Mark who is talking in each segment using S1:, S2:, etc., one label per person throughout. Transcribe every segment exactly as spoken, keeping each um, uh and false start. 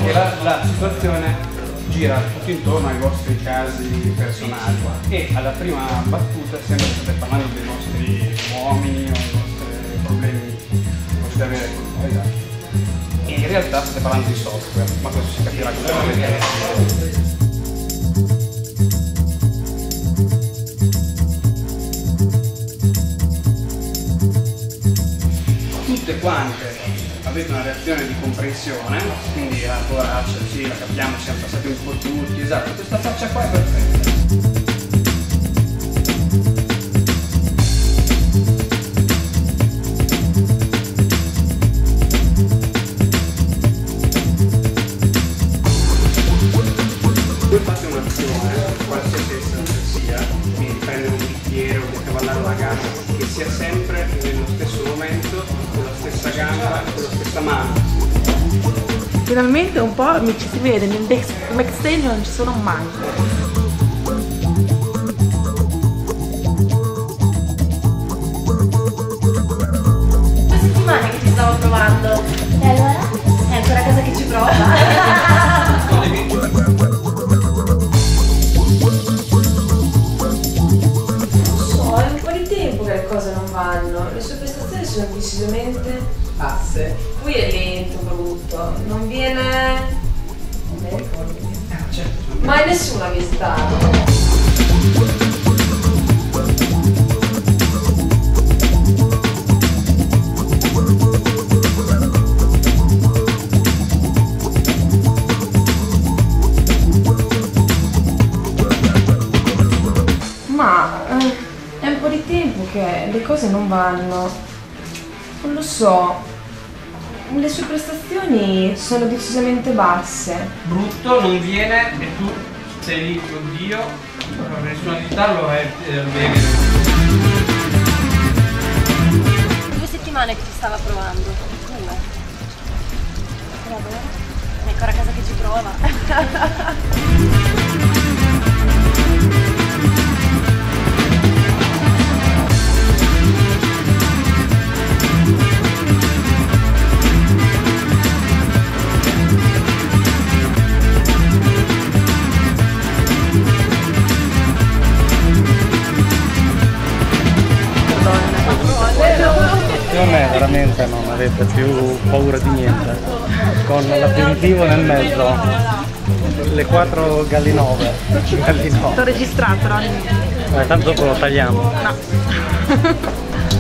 S1: che la, la situazione gira tutto intorno ai vostri casi personali e alla prima battuta sempre state parlando dei vostri uomini o dei vostri problemi che potete avere con noi, esatto. E in realtà state parlando di software, ma questo si capirà con la tutte quante avete una reazione di comprensione, quindi la poraccia, sì, la capiamo, siamo passati un po' tutti, esatto, questa faccia qua è perfetta. Voi fate un'azione, qualsiasi essa sia, quindi prendere un bicchiere o decavallare la gamba, che sia sempre nello stesso momento, con la stessa gamba e con la stessa mano.
S2: Finalmente un po' mi ci si vede, nel backstage non ci sono mai.
S3: Due settimane che ci stavo provando. E allora? È ancora casa che ci prova.
S4: Le cose non vanno, le sue prestazioni sono decisamente basse. Lui è lento, brutto, non viene. Non mi ricordo.
S1: Ah, certo.
S4: Mai nessuno ha visitato. Ma eh, è un po' di tempo che le cose non vanno, non lo so, le sue prestazioni sono decisamente basse.
S1: Brutto, non viene e tu sei lì, oddio, nessuna di lo è bene.
S3: Due settimane che ci stava provando. Due. È ancora a casa che ci prova.
S5: Veramente non avete più paura di niente, con l'aperitivo nel mezzo, le quattro gallinove. gallinove.
S2: T'ho registrato, no?
S5: Eh, tanto dopo lo tagliamo.
S2: No.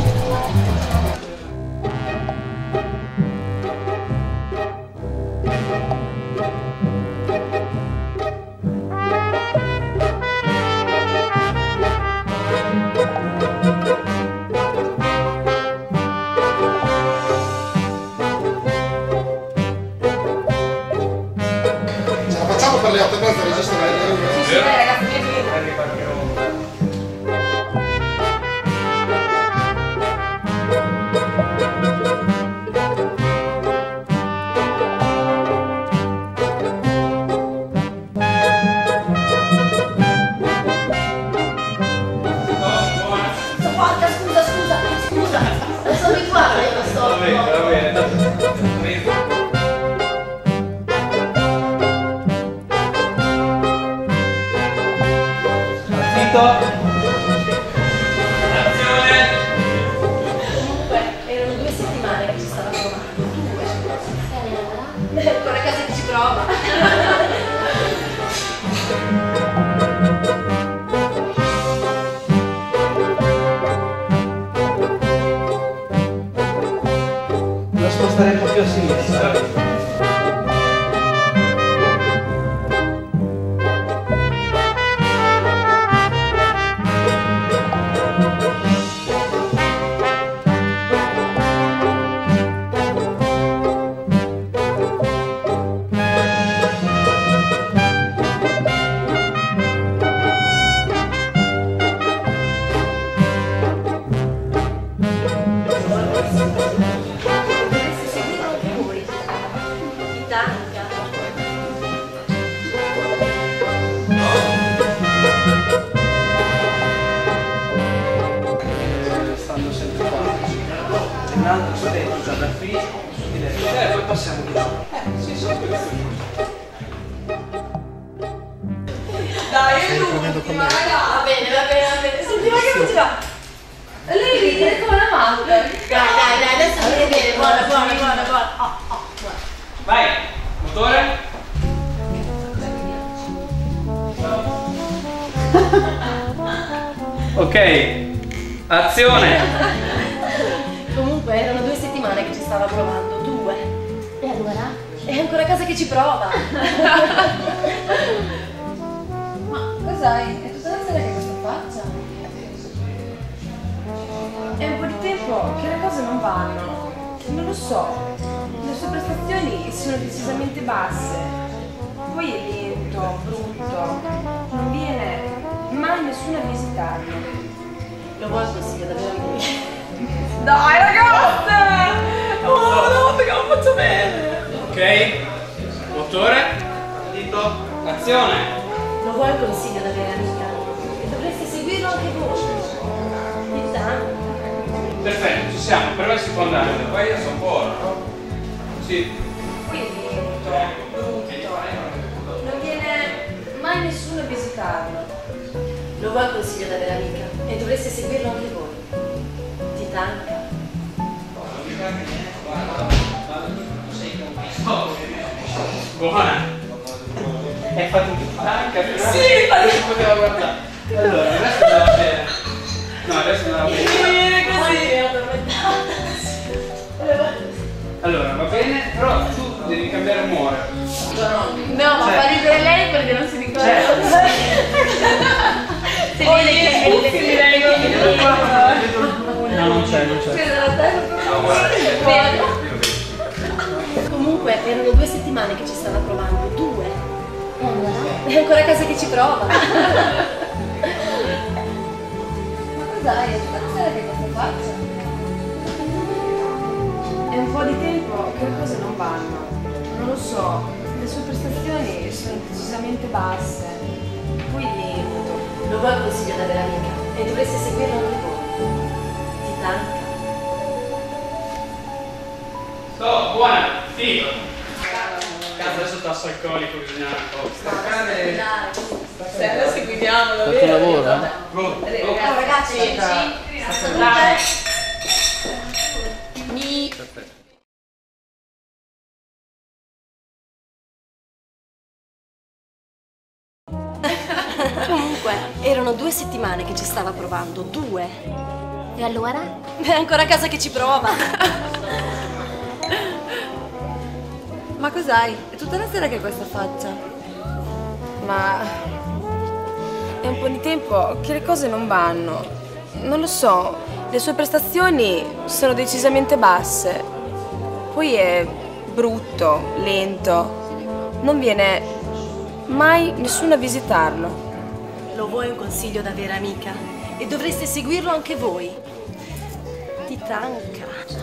S6: Per le otto e mezza registrare.
S4: Sì, sì, ragazzi,
S3: Sopporta, scusa, scusa, scusa. Non sono abituata a questo.
S1: Va bene, va bene.
S3: Comunque, erano due settimane che ci stava provando. Due. È ancora a casa che ci prova.
S1: Lo spostare un po' più a sinistra.
S3: Dovreste seguire anche voi.
S4: che fa? Lei ride come una matta.
S3: Dai, dai, dai, adesso mi vedere, buona, buona, buona, buona. Oh, oh, buona.
S1: Vai, motore. Ok, azione.
S3: Comunque erano due settimane che ci stava provando, due. E allora? È ancora a casa che ci prova.
S4: Ma cos'hai? È tutta la sera che cosa faccia? È un po' di tempo che le cose non vanno. Non lo so. Le sue prestazioni sono decisamente basse. Poi è lento, brutto. Non viene mai nessuno a visitarlo.
S3: Lo vuoi il consiglio davvero di lui?
S4: Dai ragazze! Oh no, perché non faccio bene!
S1: Ok, motore. Dito, azione.
S3: Lo vuoi il consiglio da vera amica? E dovreste seguirlo anche voi. Di tanto.
S1: Perfetto, ci siamo, però si può andare. Poi io sono fuori. Sì.
S4: Qui è lento, brutto. Non viene mai nessuno a visitarlo.
S3: Lo vuoi il consiglio da vera amica? E dovreste seguirlo anche voi. Ti tanca.
S1: Buona. Hai fatto più tanca, però
S4: Sì,
S1: non si poteva guardare. Allora, adesso andava bene. No, adesso andava bene. Allora, va bene, però tu devi cambiare umore.
S2: No, ma
S1: Cioè-
S2: fa ridere lei perché non si ricorda.
S1: Cioè-
S2: Si vede che è il
S5: No, non c'è, non c'è.
S1: No, guarda.
S3: Comunque erano due settimane che ci stava provando, due. È ancora a casa che ci prova.
S4: Ma cos'hai? È tutta la sera che cosa faccia? È un po' di tempo che le cose non vanno. Non lo so, le sue prestazioni sono decisamente basse. Poi lento.
S3: Lo vuoi il consiglio da vera amica? E dovreste seguirlo anche voi. Ti tanca.
S1: Sto, buona, figo. Cazzo, adesso tasso alcolico, bisogna staccare.
S2: Se adesso guidiamo, lo
S5: Fatto lavoro?
S1: Go, go.
S3: Oh ragazzi, mi...
S1: Perfetto.
S3: Comunque, erano due settimane che ci stava provando, due.
S2: E allora?
S3: È ancora a casa che ci prova.
S4: Ma cos'hai? È tutta la sera che questa faccia. Ma è un po' di tempo che le cose non vanno. Non lo so, le sue prestazioni sono decisamente basse. Poi è brutto, lento. Non viene mai nessuno a visitarlo.
S3: Lo vuoi un consiglio da vera amica? E dovreste seguirlo anche voi. Ti tanca.